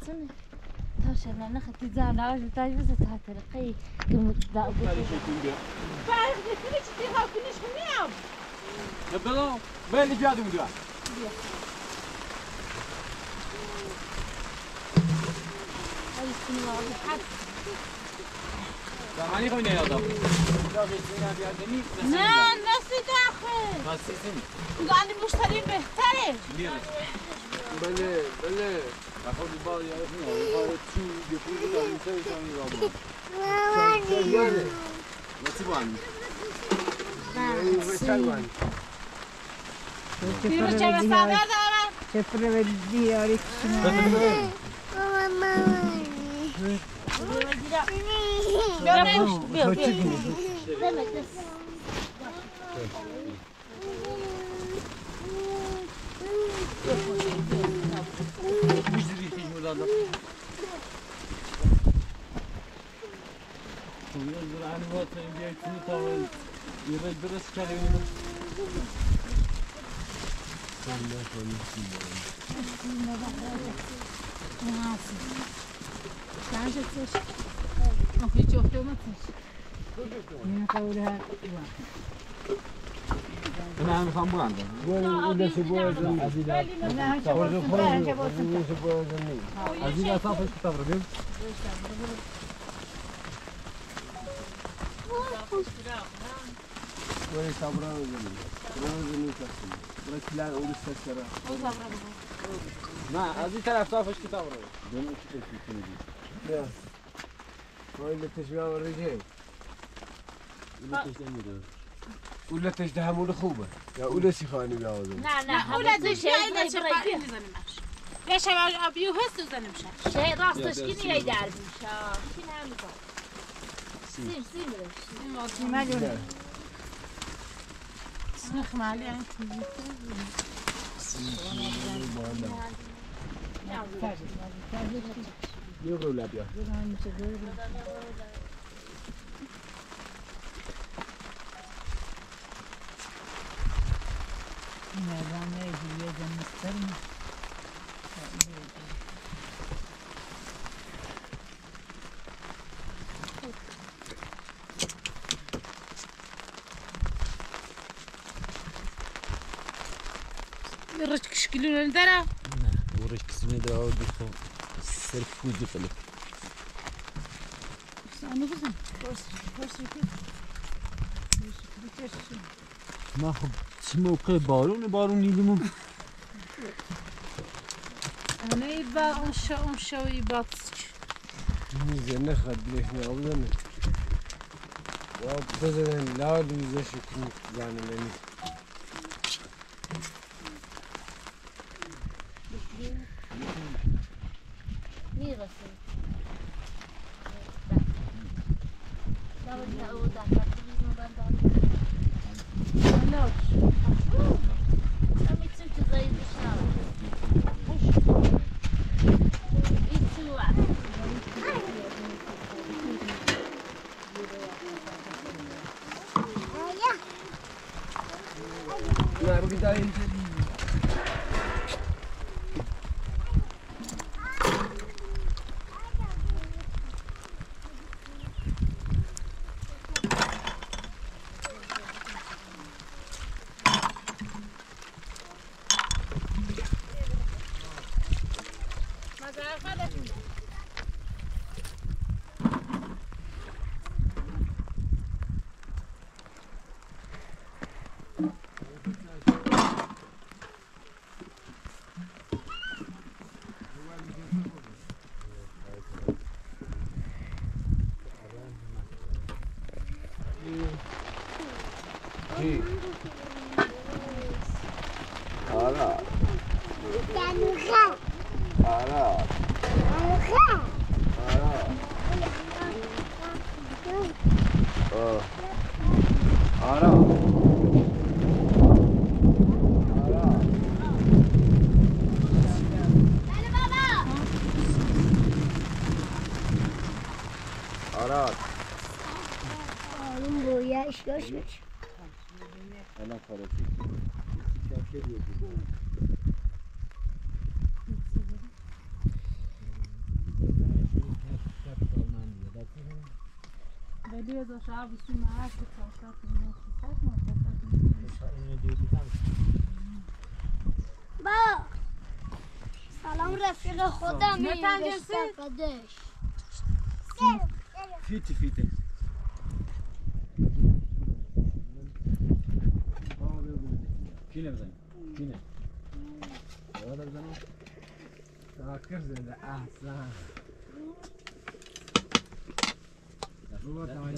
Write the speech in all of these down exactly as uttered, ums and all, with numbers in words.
سنة تاشرنا نخت زانا أجل تاجوز تهترقي كم دا أبو بعرف كنيش تيها كنيش خنيام نبلا وين اللي جادو مدوا هاي السنة والله حد لا ماني خوينا يا ضب لا نسي داخل نسي سن قاعد مشترين بهترين بله بله أخذ البال يا ابني وقال شو يقول ده يسوي شو يلعبون شو نسيبان وسلوان في بچه مسافر دارم چپره دیاری کشنا بیا بیا بیا مجدري في مولانا وينزل عن وطن بيتني طول يرد درس كلمة أنا هم خام براندم. قول ولا سبوع زين عزيزة. أنا هشوف سبوع سبوع زين. عزيزة صافي كتاب ربيب. ولا صبرا زين. صبرا زين كاسين. ولا كلا أول سكرة. ما عزيزة تعرف صافي كتاب ربيب. دون كتير كتير. لا. ولا تشبع الرجال. ولا تشتمي ولا تجدهم الخوبة يا ولا سيخاني بيعوضون لا لا ولا تجي إلا شقائي نزنمش يا شباب أبيو هست وزنمش شيء راستش كني يدار بيشا كنا عمكم سير سير ما جوني سنخ مالي أنت يغرو لا بيا نعم يجي يجي مسترنا رشك شكلون ندرا ورش كسمي ده أود يخو سرف فوزي فلك. أنا بزن فرس فرس كده ما خب موقع بارون بارون نیدیم. أنا يبا أنشا أنشا ويباتش. ميزة نخد ليش نعوضنا. وابتزن لا ليزة شكل يعني مني. مين غسل؟ لا بدنا أوضع كاتبين مبندر. لا. أمي تسمت زي الشارع. يتسوع. لا بداية. أنا خرجت. ولی دو شب بودیم معرض به تاشات می‌نوشت با سلام رفیق خودم میرسم قدش فیتی فیتی کینه بزنیم کینه آواز بزنیم تاکر زنده احسن بابا تمام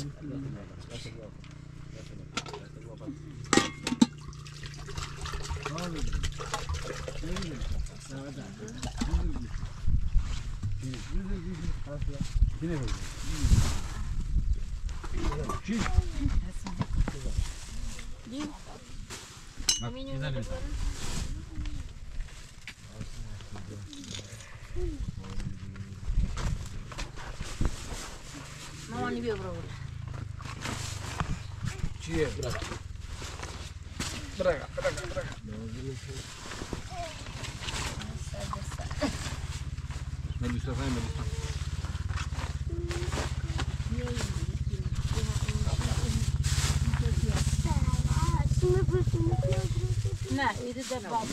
مامانی بیا برو چیه؟ برگا برگا برگا برگا ملیسا فاهم ملیسا نه ایده در باب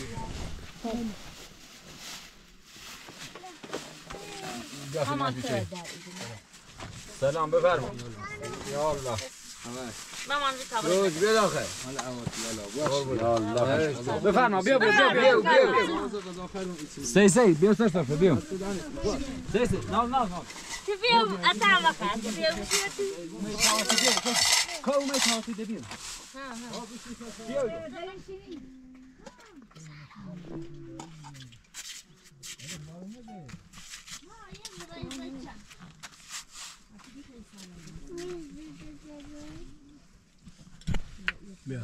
مامان تر سلام بفرمایید یا الله مامان بی کابل روز بیا داخل یا الله بفرما بیا بیا بیا بیا سی سی بیا سر سر بیا سی سی نال نال نال تبيهم أتعمق تبيهم کو می تاتی دبیر بیا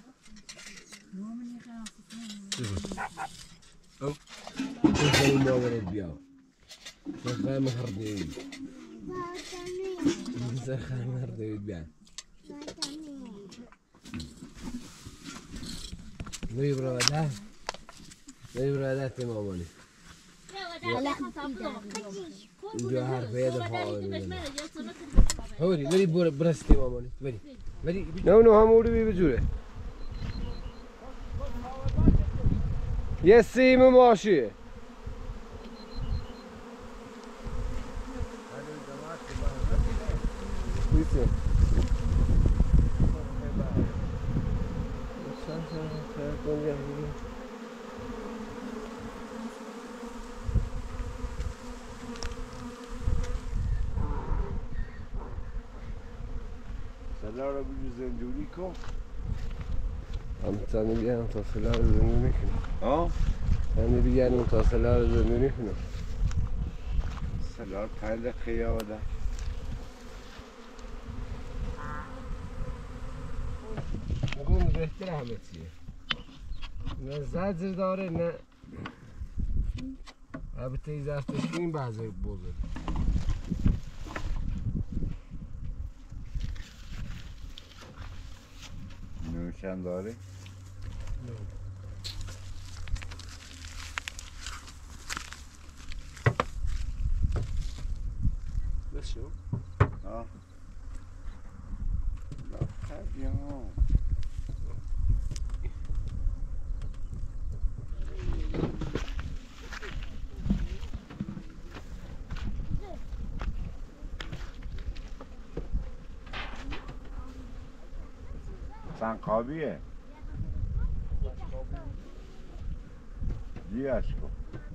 او این مادرت بیا سرخه مهردید سرخه مهردید بیا نوی براده نوی براده تی مامانی اینجا حرفه دفعه آره هوری بری برستی مامانی بری بری نه نه هموری بی بجوره یه سیم ماشیه بیسیم سلا رو بجو زندونی کن هم تانی بیانم تا سلا رو زندونی کنم ها؟ تانی بیانم تا سلا رو زندونی کنم سلا پرد خیاده اون بهتر همه چیه نه زجر داره نه البته این زفتش این بعضی بزرگ نوشن داره؟ بس شو ها؟ لا خیلی ها سنقابیه دیاش کن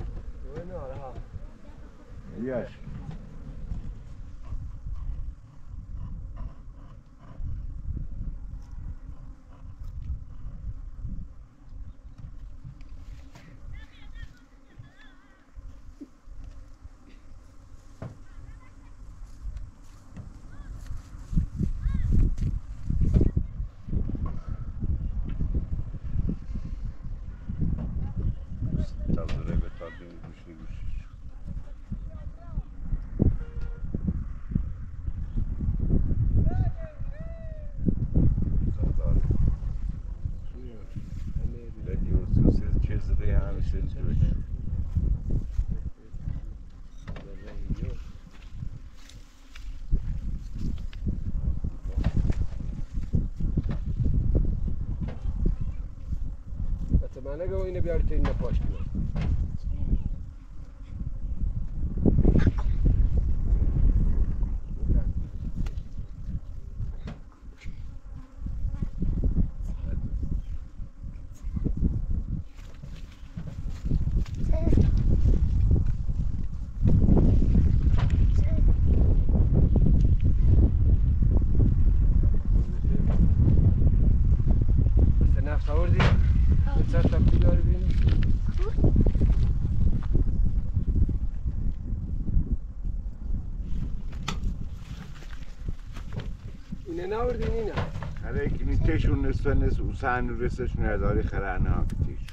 دیاش من نگه اینو بیاری تا این نپاش کنم تشون نصف نصف و سن رسش نداری خرانه ها تیش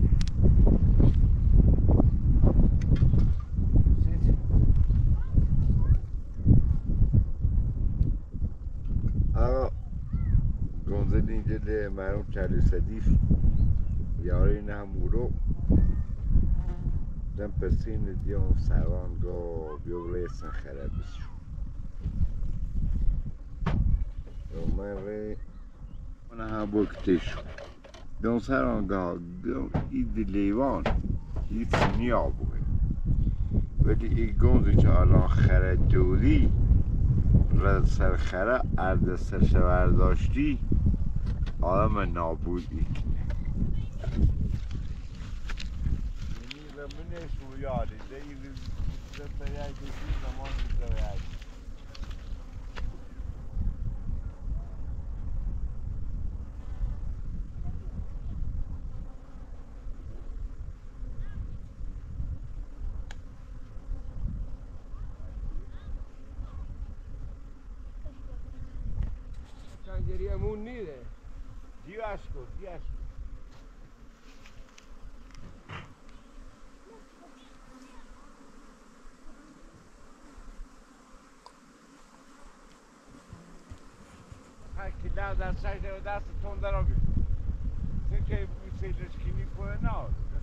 آقا گنزه دینجل مرون چلی صدیف یاری نمورو دم پسین دیام سوان گا بیو ریسن خراب بسشو من ری من هم بکتیشو دون سران گاه اید لیوان هیچ نیا بوده ولی ای گنزی که الان خره دولی رد سر خره ارد سر شور داشتی آدم نابود ایکنه اینی لمنش رو یاری ده ای رد یک دیگه زمان بیده یک گریمون نیره دیوش کن دیوش کن هرکی در در سجده و دست تون در آگه سکه بوی سیدش کنی کنه نه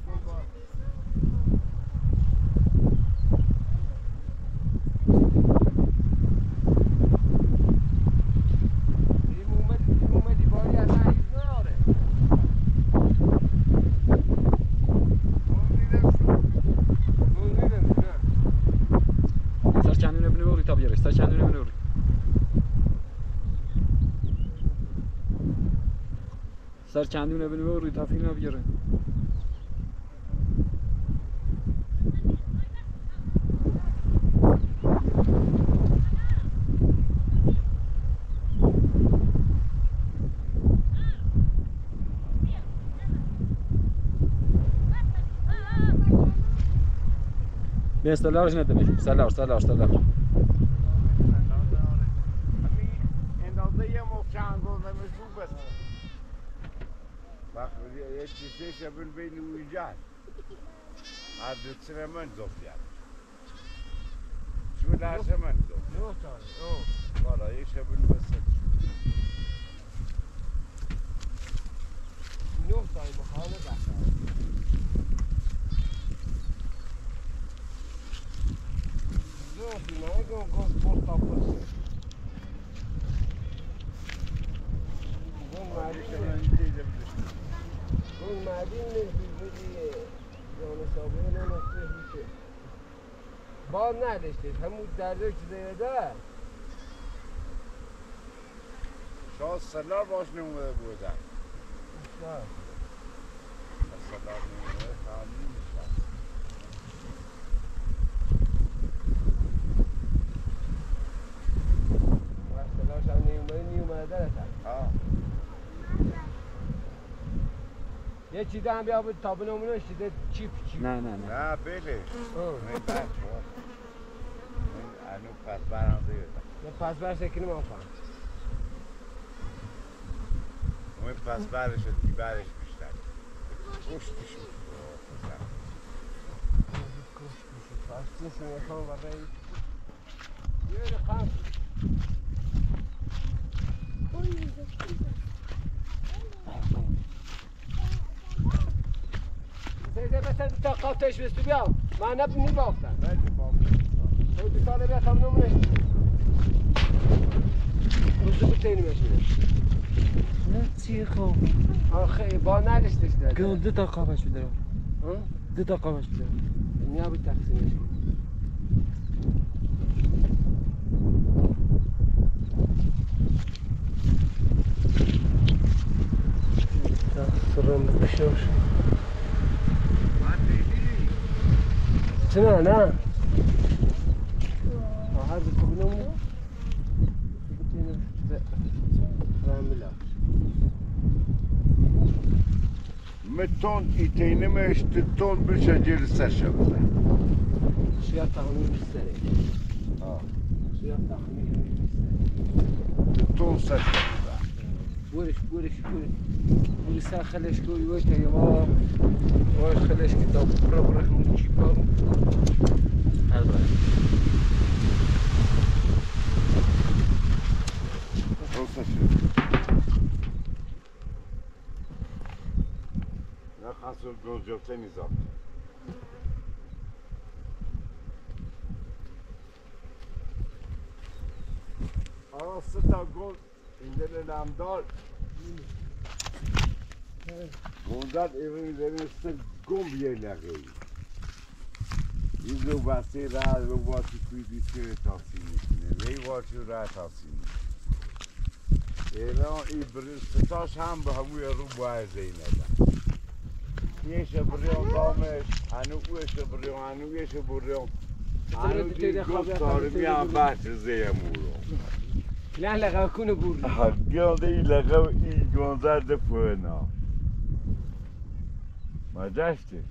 سر چندونه بنو روی تافیل نبیاره به استلارش ندمیشم سلار سلار سلار یه چیزی شبیه بین ویجاد عادت سر من زفت یاد شو لازم من زفت نه تای او بالا یه شبیه بسیار نه تای بخانه داشت زفت نه گم گم پورتا پورتا گم ماری اون مدین نزدیکی جان صابه نه نقطه هیچه باد نداشتید همون درده چیزه ده شاید سلار باش نموده بودن شاید سلار نموده خواهمی میشن وقت سلارش هم نیومده نیومده داره ها یه چیزه هم بیا بود تابونه همونه شده چیپ چیپ نه نه نه نه بله من بچه ها من انو پس برم دیدم نه پس بر سکنی ما فهم من پس برش و دی برش بیشتر کشتی شد کشتی شد پس نیست میخوام برای یه خم سیده بسر تا قاطعش بستو بیام من نب نیبافتن بله بافتن تو بیتانه بیا تا نمونه روزو بتینی میشونه نه چی خوب آخه با نلشتش داده که دو تا قابش بده ها؟ دو تا قابش بده نیا به تقسیمش کن تقصرم بشوش چنه نه هر دو بنمونه متون ایتینمش تون بشه جلسه شبزه شیعه تخمیر بستره آه شیعه تخمیر تون سه شبزه بورش بورش بورش بورش سا خلش کوی وی تیوا وی خلش کتاب برا برا همون چی کارو هر باید تون سه شبزه نه خاصل گوز جوته نیزاد آه سه تا گل این دل نمدار گلدر ایوی دنسته گم بیه لغی این رو بسته راه رو باتی توی دیسکه تاثیر میکنه وی واتی راه تاثیر میکنه ایران ای برستاش هم به هموی رو باید زینده یش بریان دامش هنو اوش بریان هنو یش بریان هنو دی گفت تارمی هم بحث زیمورو نه لغا کنه بوری گلده ای لغو ای گنزر دفونا ما داشته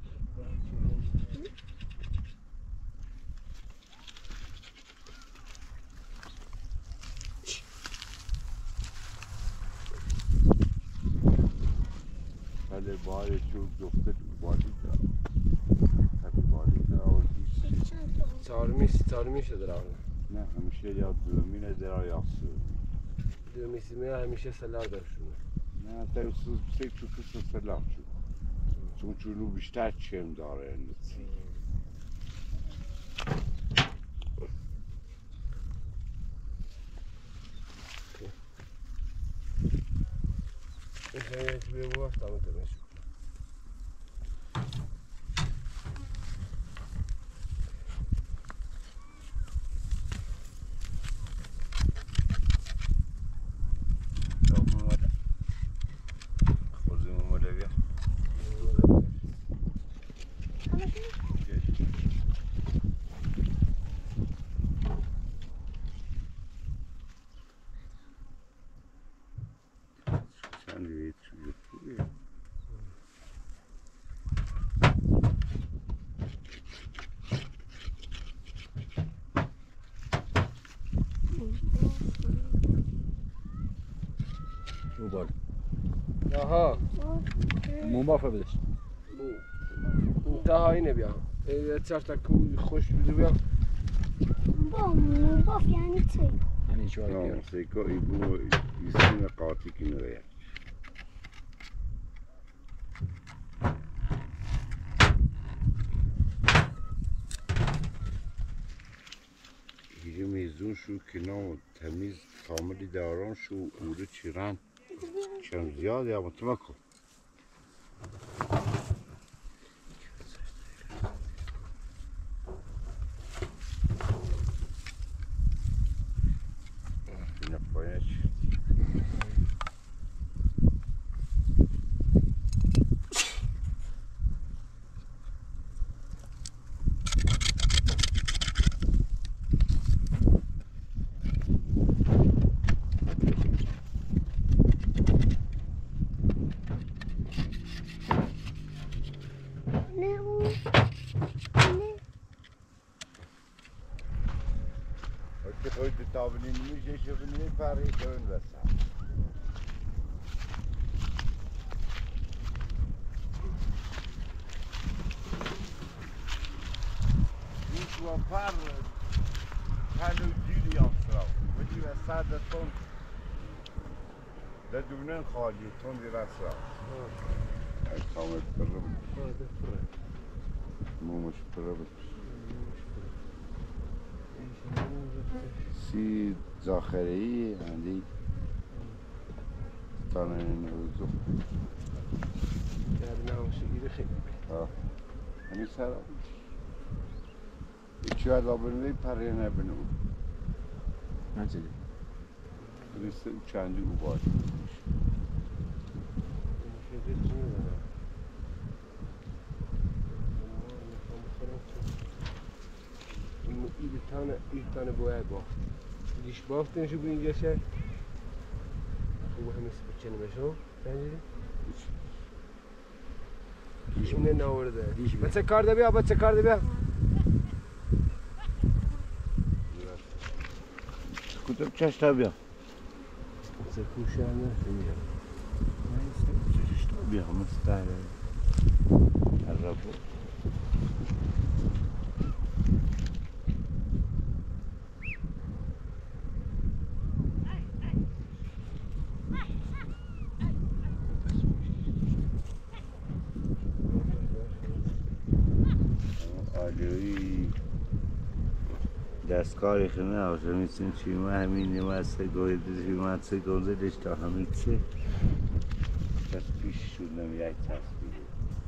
بله باره چون گفته بادی دار تبی بادی دار چهارمی چهارمی شده راه نه همیشه یا دومینه درا یا سو دومی سیمه همیشه سلار درشونه نه تا سوز بسیار تو کسا سلام شد چون چونو بیشتر چم داره نسی اینجا یک بیه بو هفت آمده بشو موبایل آها موبایل بدش تا اینه بیا چهار تا کوی خوش بده بیا با موباف یعنی چی؟ یعنی چوار نه بیار سیکا ای بو ایسین قاطی کنه میزون شو کنار تمیز کاملی داران شو اوره چیران چم زیاد یا متمکن اینه پایش تابنی میشه شبنی پاری کن وسط این تو پر پلو جیلی آسرا ولی وسط تون ددونن خالی تون دی رسا کامل پرم مومش پرم سی زاخره‌ای عندي تانه نوزو در نامش گیره خیلی ها همین سر چی از آبنوی پره نبینو نه چه ریسته چندی او باید این tane bir tane boya bafت دیش بافتنشو bu اینجا شه خوب همه سپچنه بشو پنجری اینه ناورده بچه کار ده بیا بچه کار ده بیا کتب چشتا بیا بچه کوشه هم نرسه میام چشتا بیا مستعره عربو دستکاری خیلی نباشه میتونیم چی ما همین یه مسته گوهید چی مسته گوزدش تا همین چه پس پیش شدنم یک تصویره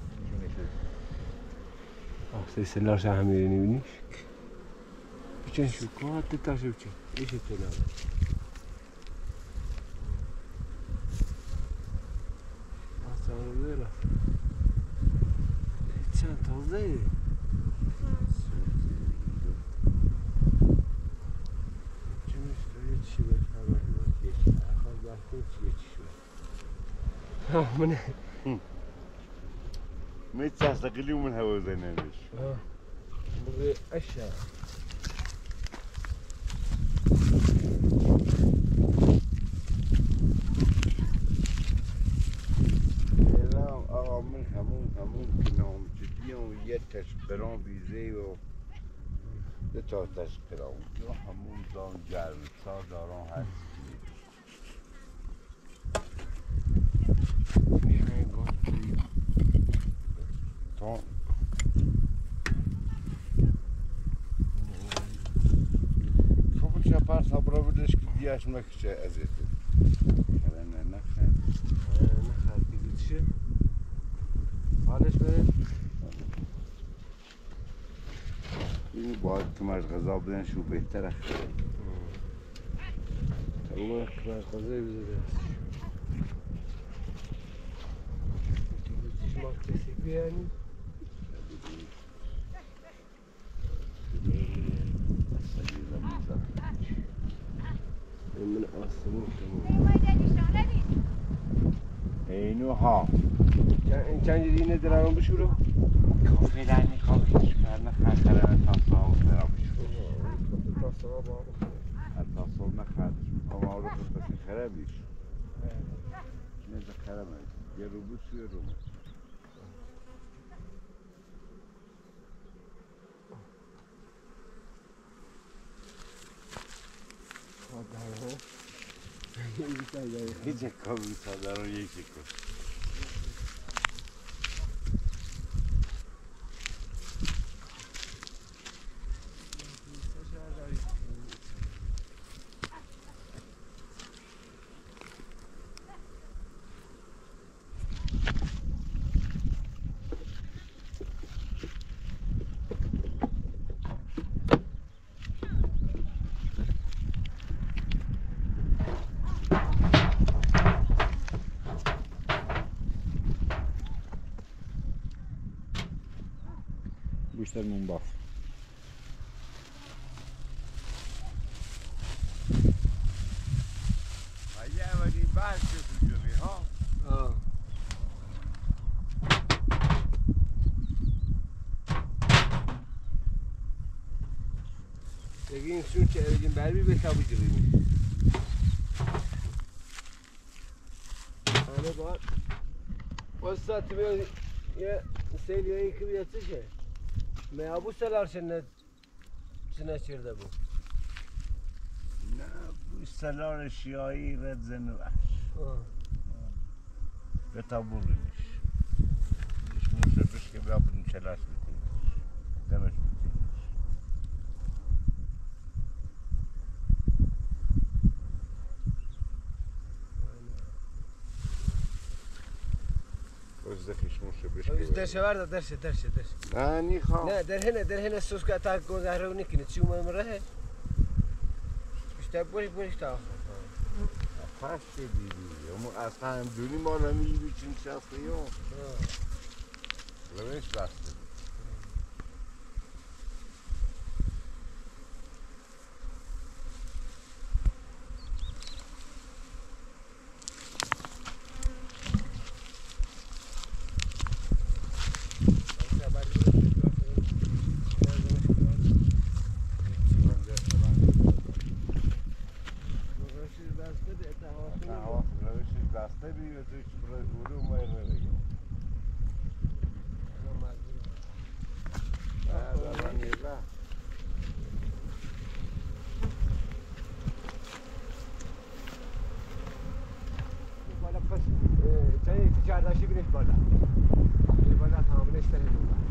آخه سلارش هم میرینی بینیش بچه شو که حتی تاشه بچه ایشه تو نام آسان رو بیره چند تازه ای چی باید خبر باید یکی اخواد بخون چیه چی شد ها منه ميت تستقلي من هوا زينانش اه بغي اشياء لا اه من همون همون كناهم جديهم يتشبرون بيزي و دو تا تشبرون دو همون دان جرم سا دارون هست تا خب چه پر صبره بودش که دیاش مکشه ازیت نه نه نه نخواد دیدی چیه؟ حالش بره؟ این باید کمرش غذا بدن شو بهتره تمام کمرش غذایی بزده دیدی چیش ماک کسی بیانی؟ من آسمون تمام اینو ها این چند جدی ندارم بشورو؟ کافی لعنی کافی کرنه خرخره تاسا و درام بشورو تاسا با تاسا نخردش اما رو خود بسی خرابیش نزد خرابه یه رو بود سوی رو هیچ کامی سادران یکی کن گوشتمون باف اگه اولی بحث شد جوری ها آه بگیم شون چه بگیم برمی به تابو جوری همه باید باید ساعتی بیاد یه سیلی هایی که بیاد چه میابو سلار شنه چنه چرده بود نه بوی سلار شیایی رد زنه بخش به تابو بینیش دشمون شبش که بیا بودن چلاش بتینیش دمش بتینیش موشه بش بس درشه ورده درشه درشه درشه نه نیخوام نه در هنا در هنا السوس که تا گذاره و نکنه چی اومد مره اشتا بوری بوری تا پس که دیدی اما اصلا هم دونی ما نمیگی چین شخصی هم روش بسته چهارداشی بینش بالا بالا تمام نشتری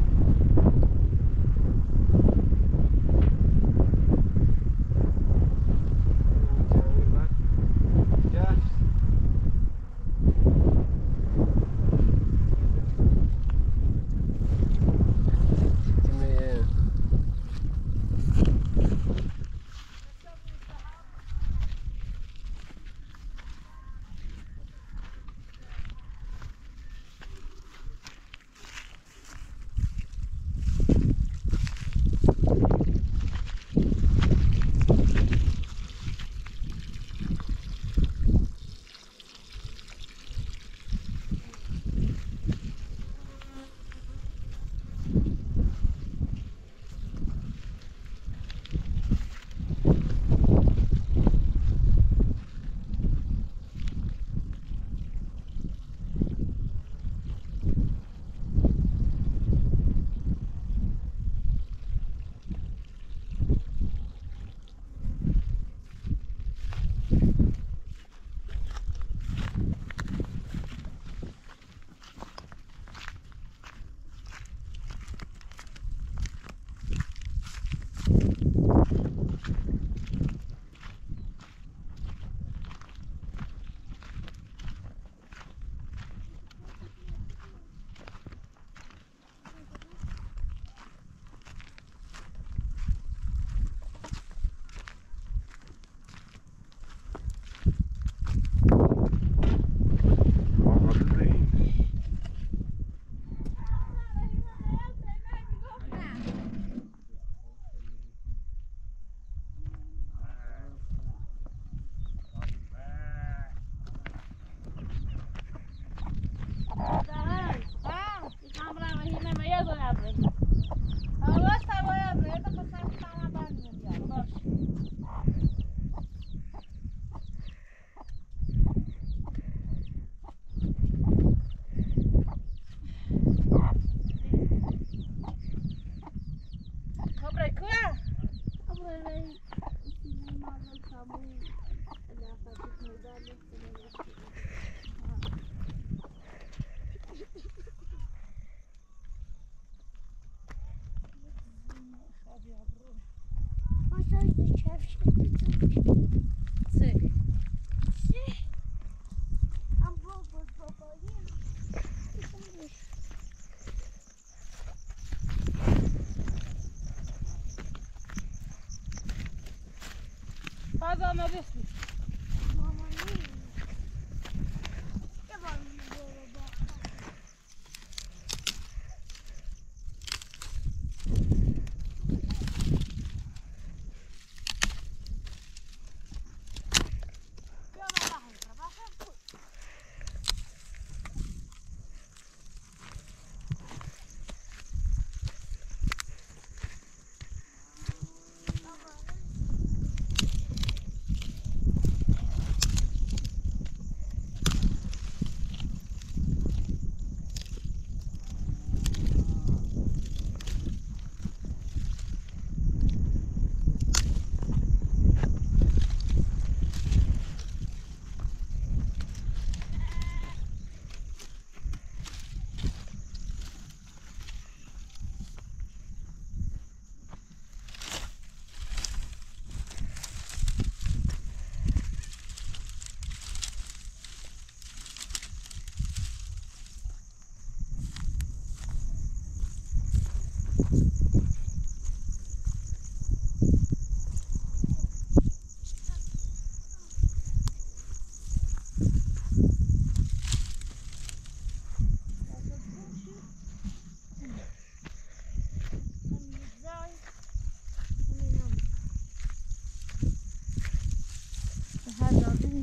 هذا ما بيسمي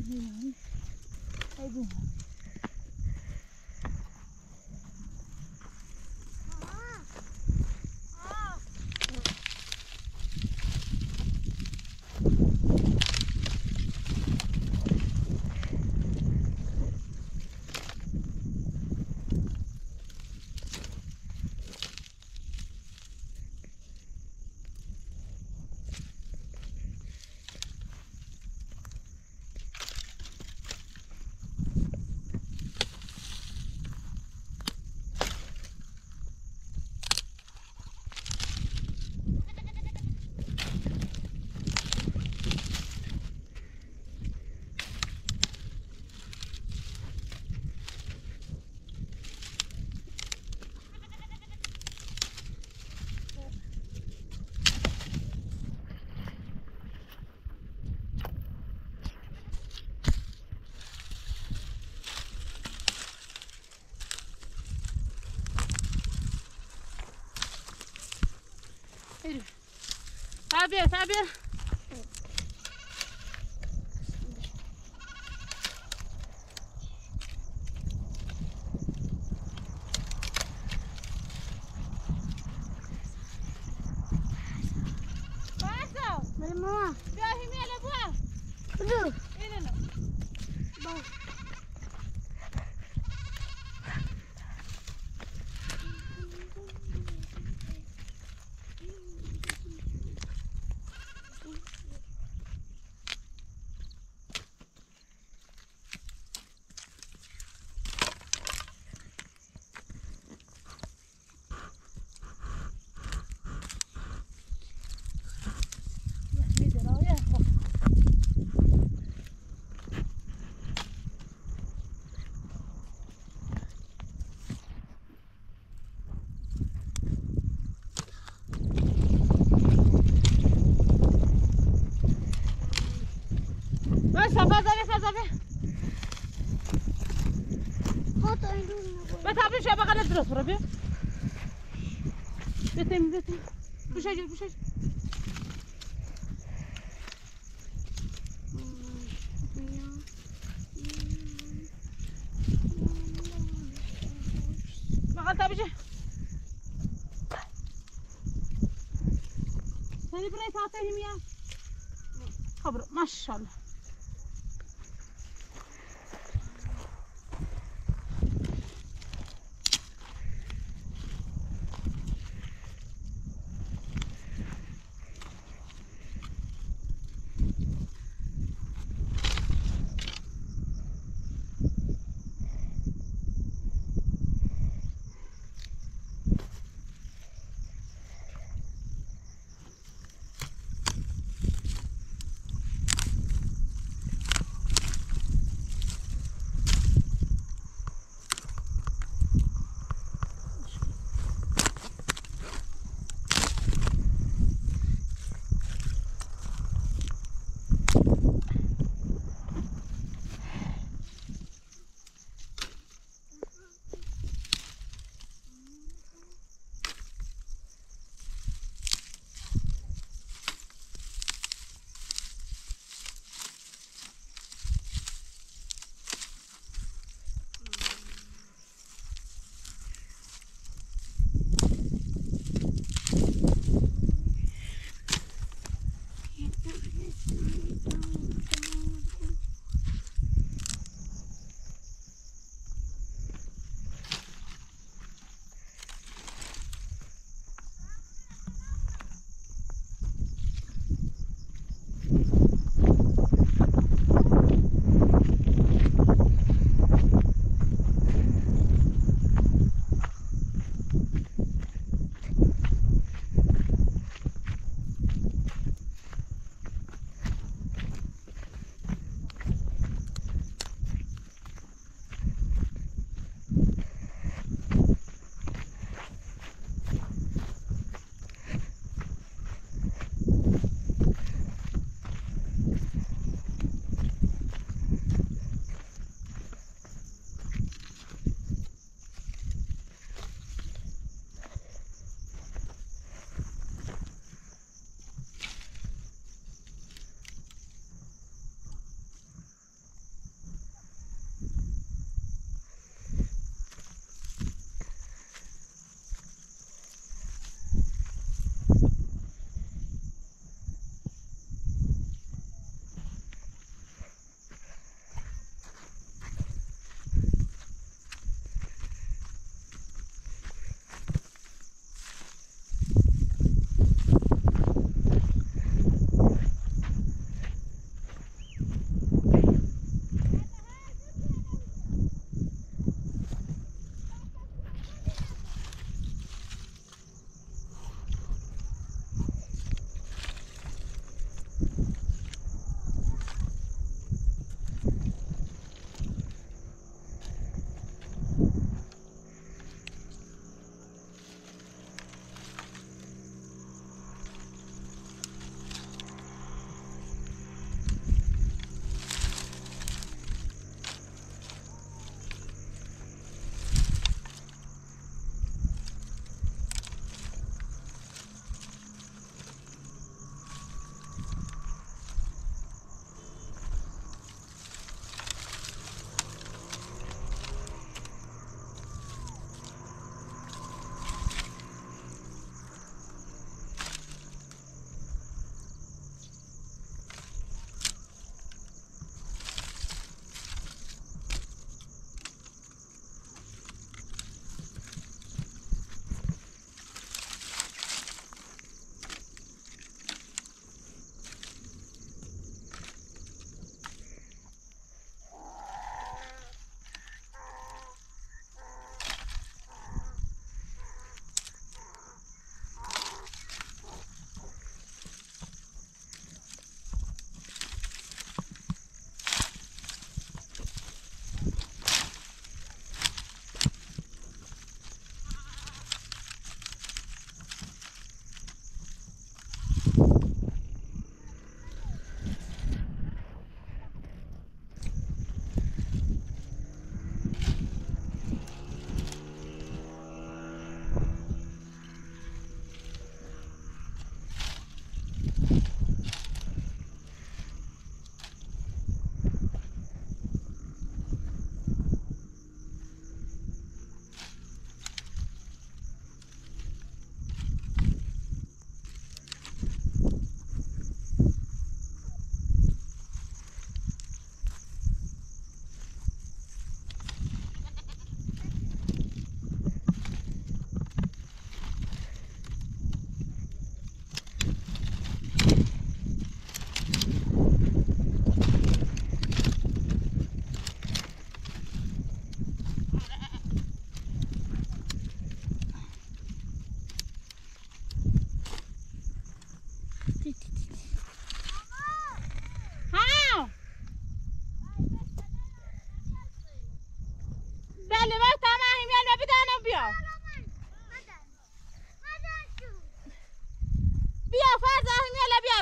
تعبير تعبير ماما فيها مية لبوة خذوا إيه لا بتعرفي شو بقى ندرس ربي بتم بتم بشجر بشجر بقى تبجي ثاني بري تعطيهم يا خبر ما شاء الله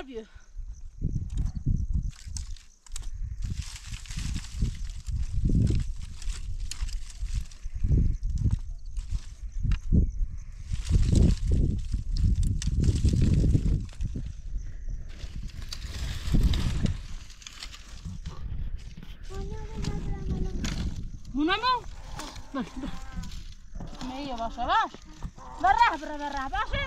بيو مونمو مية باشا باش براه برا براه باشه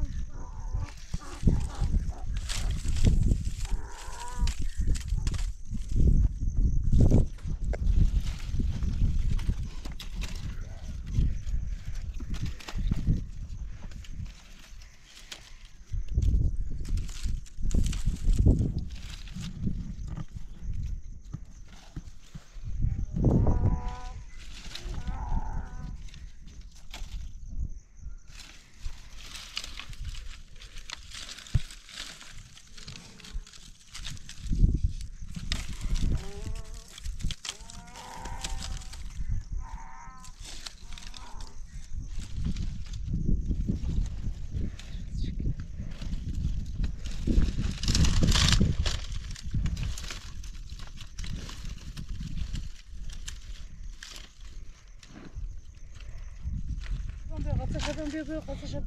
خشبم بیا بیا خشبم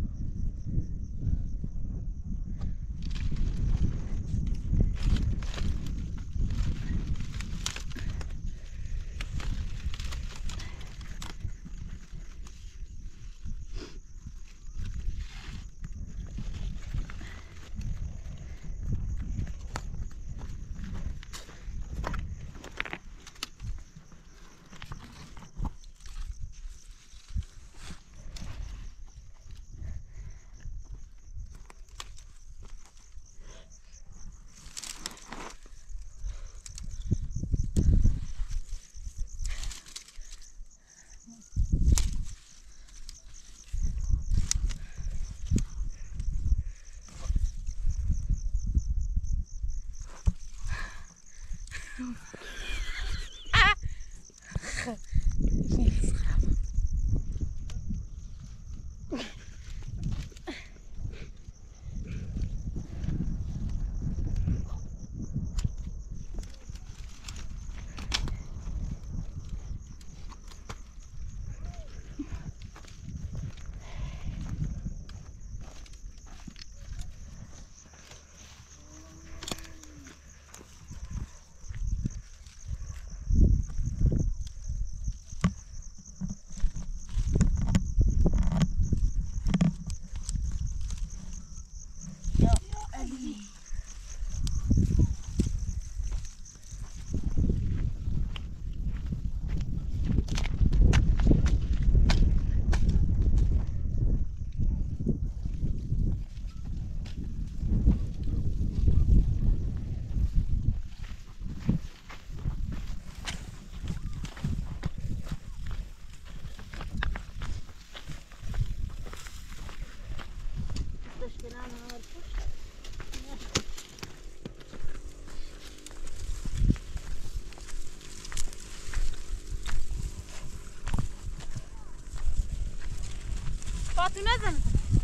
فاطمه نزن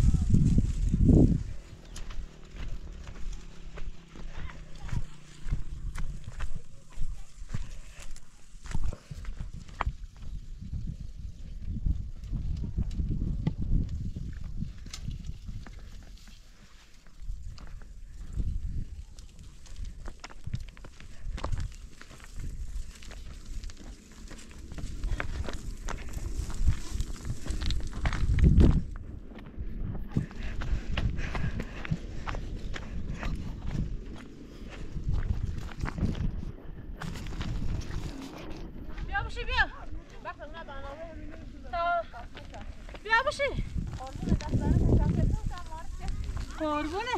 قربونه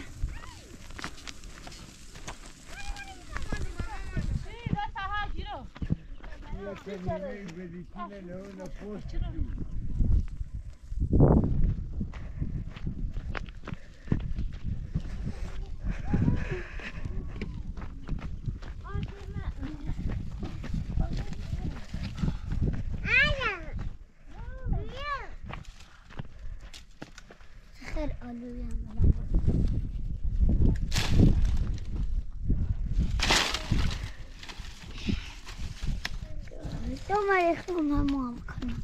خير قالوا يا تو ما يخدم هم ما بکنم